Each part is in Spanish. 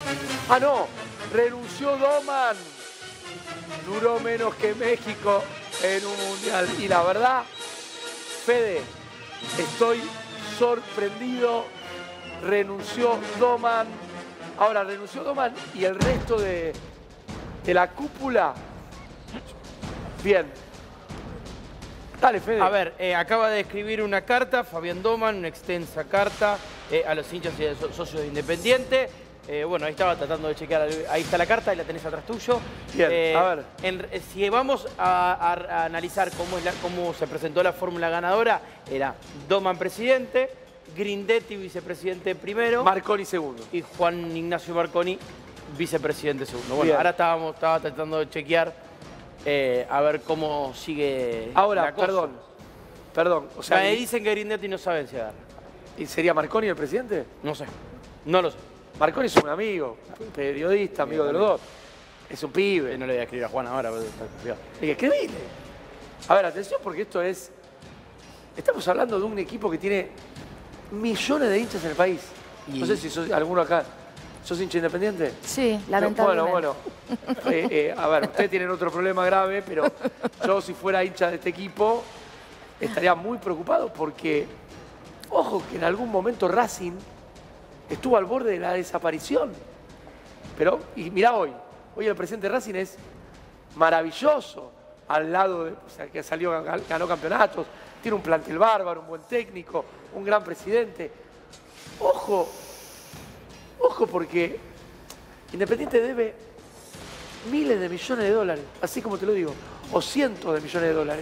Ah, no, renunció Doman. Duró menos que México en un mundial. Y la verdad, Fede, estoy sorprendido. Renunció Doman. Ahora, renunció Doman y el resto de la cúpula. Bien. Dale, Fede. A ver, acaba de escribir una carta, Fabián Doman, una extensa carta a los hinchas y a los socios de Independiente. Bueno, ahí estaba tratando de chequear, ahí está la carta, ahí la tenés atrás tuyo. Bien, a ver. Si vamos a analizar cómo se presentó la fórmula ganadora, era Doman presidente, Grindetti vicepresidente primero. Marconi segundo. Y Juan Ignacio Marconi vicepresidente segundo. Bueno, Bien. ahora estaba tratando de chequear a ver cómo sigue Ahora, la cosa. perdón. O sea, Me dicen que Grindetti no sabe si dar. ¿y sería Marconi el presidente? No sé, no lo sé. Marconi es un amigo, periodista, amigo de los dos. Es un pibe. No le voy a escribir a Juan ahora, pero está confiado. Escribile. A ver, atención, porque esto es... Estamos hablando de un equipo que tiene millones de hinchas en el país. No sé si sos alguno acá. ¿Sos hincha Independiente? Sí, lamentablemente. Bueno. A ver, ustedes tienen otro problema grave, pero yo si fuera hincha de este equipo estaría muy preocupado porque, ojo, que en algún momento Racing estuvo al borde de la desaparición. Pero, y mirá hoy el presidente de Racing es maravilloso, al lado de, o sea, que salió, ganó campeonatos, tiene un plantel bárbaro, un buen técnico, un gran presidente. Ojo porque Independiente debe miles de millones de dólares, así como te lo digo, o cientos de millones de dólares.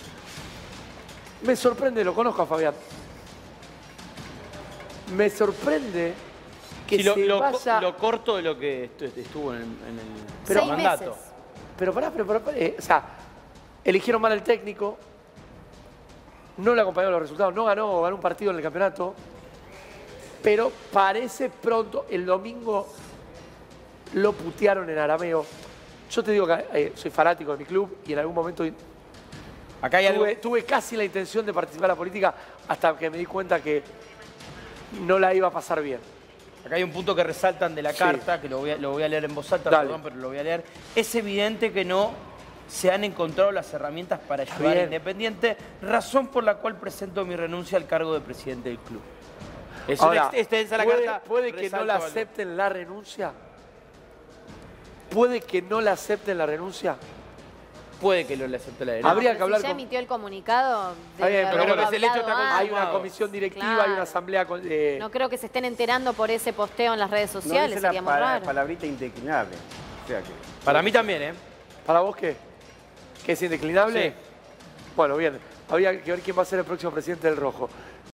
Me sorprende, lo conozco a Fabián. Me sorprende que Sí, vaya... lo corto de lo que estuvo en el 6 mandato. meses. Pero pará, o sea, eligieron mal el técnico, no le acompañaron los resultados, no ganó un partido en el campeonato, pero parece pronto, el domingo lo putearon en arameo. Yo te digo que soy fanático de mi club y en algún momento Acá hay tuve casi la intención de participar en la política hasta que me di cuenta que no la iba a pasar bien. Acá hay un punto que resaltan de la carta, que lo voy a leer en voz alta, Dale. perdón, pero lo voy a leer. Es evidente que no se han encontrado las herramientas para ayudar a Independiente, razón por la cual presento mi renuncia al cargo de presidente del club. Es Ahora, una extensa la ¿puede, carta. ¿puede que no la acepten la renuncia? ¿Puede que no la acepten la renuncia? Puede que lo le acepte la derecha. Habría Pero que hablar si ya con... emitió el comunicado, Está bien, pero haberlo creo que el hecho está hablado Hay una antes. comisión directiva, Claro. hay una asamblea... No creo que se estén enterando por ese posteo en las redes sociales, no dice sería muy la raro. palabrita indeclinable. O sea que... Para mí también, ¿eh? ¿Para vos qué? ¿Que es indeclinable? Sí. Bueno, bien. Habría que ver quién va a ser el próximo presidente del Rojo.